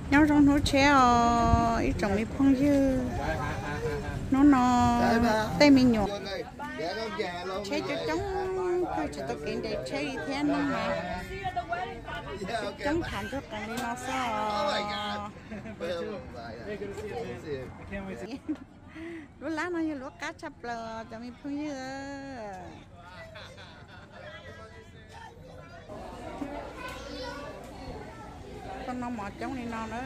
nhau trong nó chế ít trong mi phong dư nó tay mình nhổ chế cho chống cứ chỉ tao kiến để chế thế nó mà chống thành cho cái này nó sao lúc lá nó như lúc cá chập lờ cho mi phong dư con nó mọt chống này nó nữa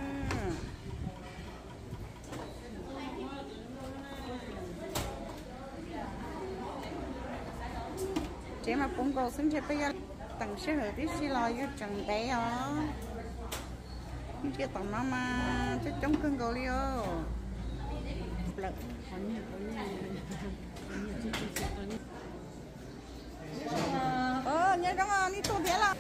chế mà cũng cầu xin chế bây giờ tầng sẽ hở tí xí lo vô trần bé ó như kia tầng nó mà chứ chống cưng cầu đi ô lợn nhớ trong đi tu thế là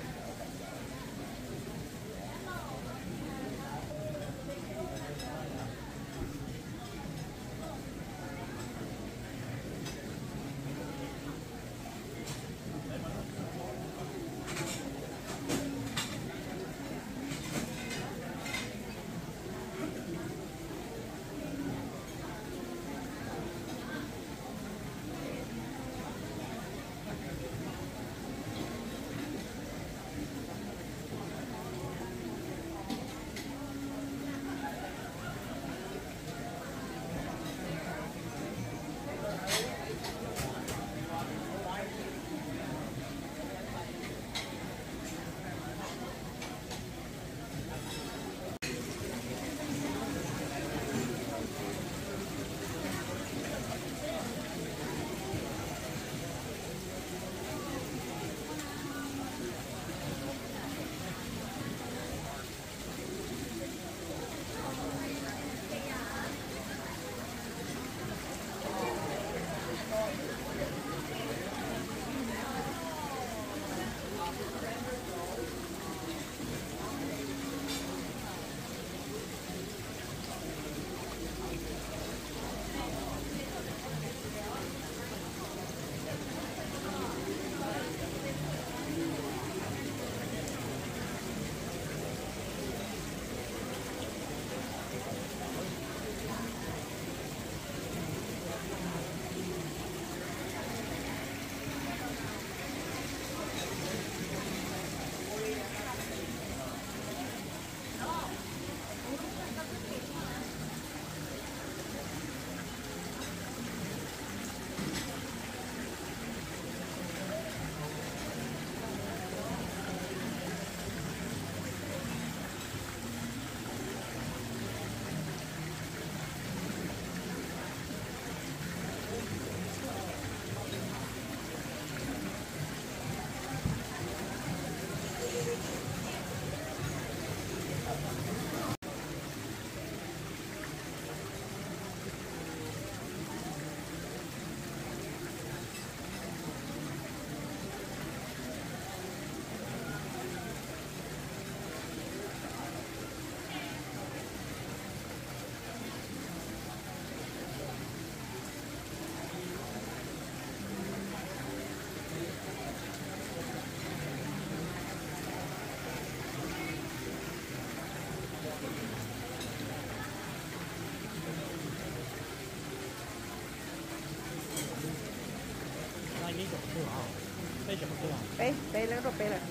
bé lớn rồi bé rồi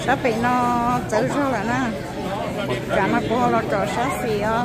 sắp bị nó chữ cho là nè cả nó của nó trò sát xì á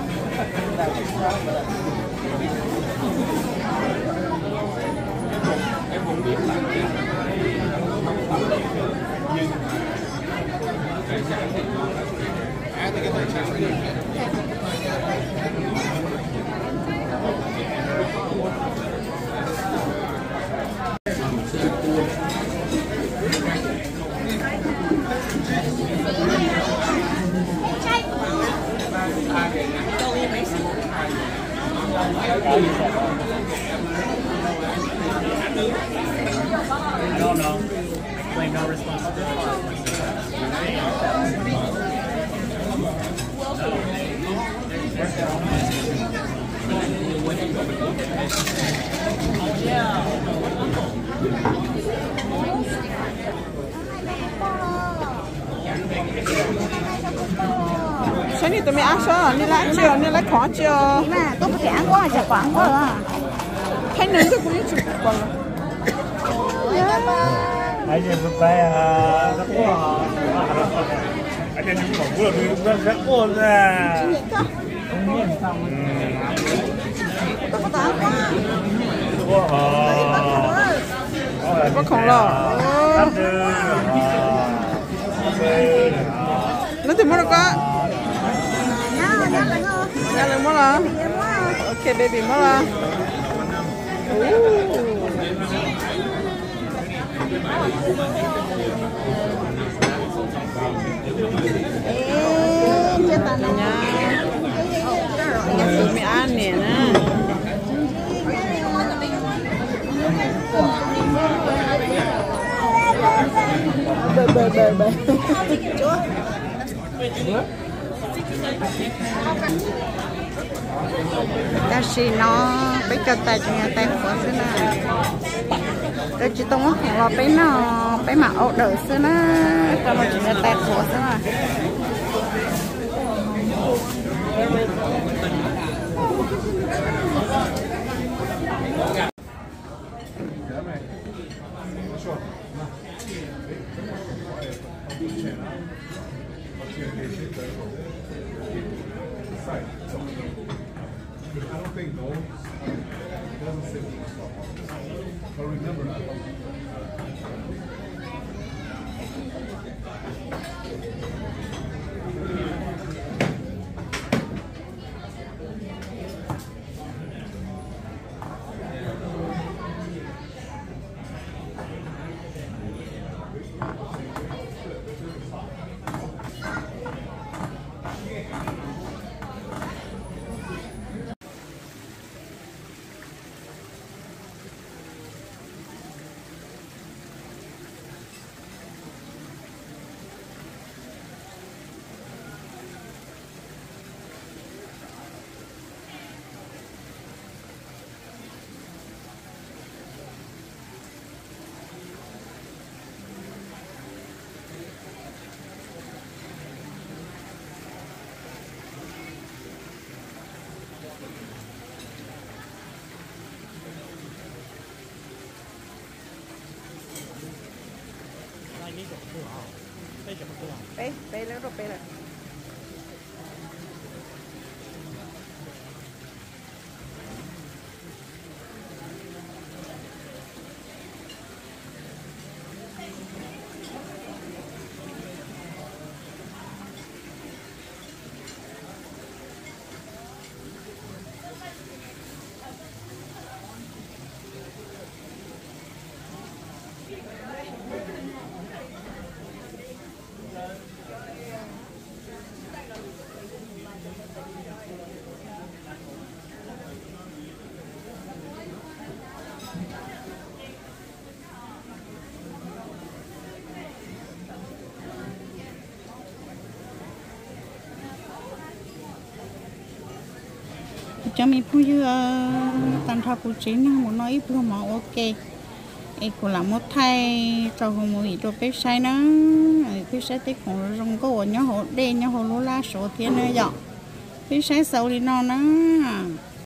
I don't know. Claim no responsibility. sáng nay tụi mày ăn sao? Nên là chưa, nên là khó chưa? Mà tôi có thể ăn quá, chả quán quá à. Thấy nướng cái cũng chụp còn. Anh em phải nó quá. Anh em những món của nó rất ngon ra. Không biết sao. Tôi có tao quá. Wow. Có khổng lồ. Nó thì mua được có. Nhà lên mua là. Ok baby mua là. Chưa tàn Nha. Tụi mày ăn nè nè. Bơ. Ta xì nó bây giờ ta chỉ nhà tay của xưa nè. Tôi chỉ tông không lo bây nó bây mà ổ đỡ xưa nè. Cho nó chỉ nhà tay của xưa nè. I don't think no. It doesn't say but remember Bé lớn rồi bé rồi. Cho mình phụ như tàn thọ phụ chính nhưng muốn nói vừa mà ok em cũng làm một thay cho không một ít đồ bếp xay nó bếp xay tíchของrong có nhớ hộ đen nhớ hộ lô la số tiền nữa dọn bếp xay sầu đi nó